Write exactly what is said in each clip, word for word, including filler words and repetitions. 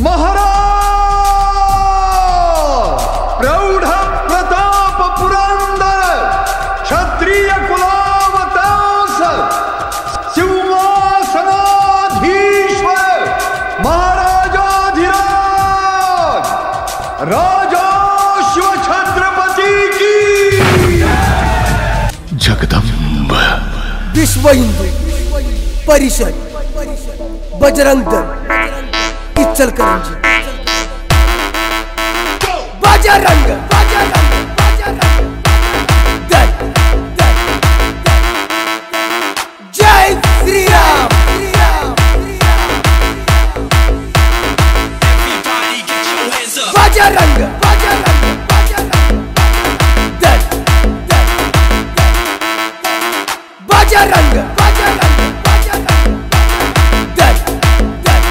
महाराज प्रौढ़ प्रताप पुरंदर क्षत्रिय कुलावतांस सिंहासनाधीश्वर महाराजाधिराज राजा शिव छत्रपति की जगदम्ब विश्व हिंदू परिषद बजरंग दल इचलकरंजी बजरंग बजरंग बजरंग दल दल जय श्री राम बजरंग बजरंग दल दल बजरंग बजरंग दल दल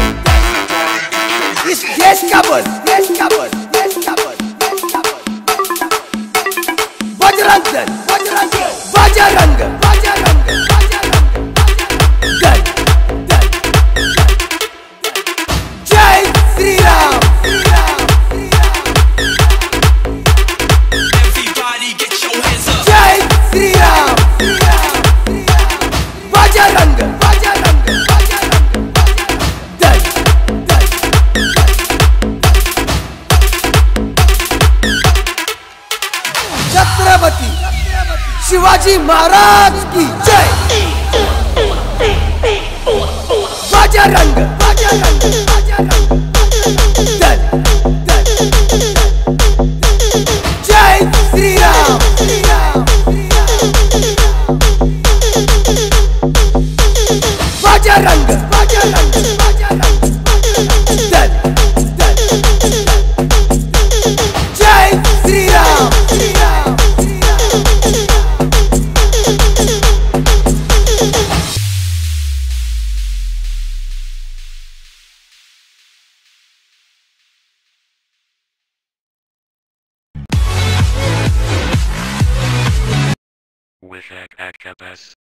इस देश का बल देश का बल देश का बल देश का बल बजरंग दल बजरंग बजरंग बजरंग दल दल जय श्री राम जय श्री राम बजरंग बजरंग दल दल छत्रपति शिवाजी महाराज की जय बजरंग बजरंग बजरंग दल दल जय श्री राम श्री राम बजरंग बजरंग बजरंग दल दल जय श्री राम श्री राम with Akabas.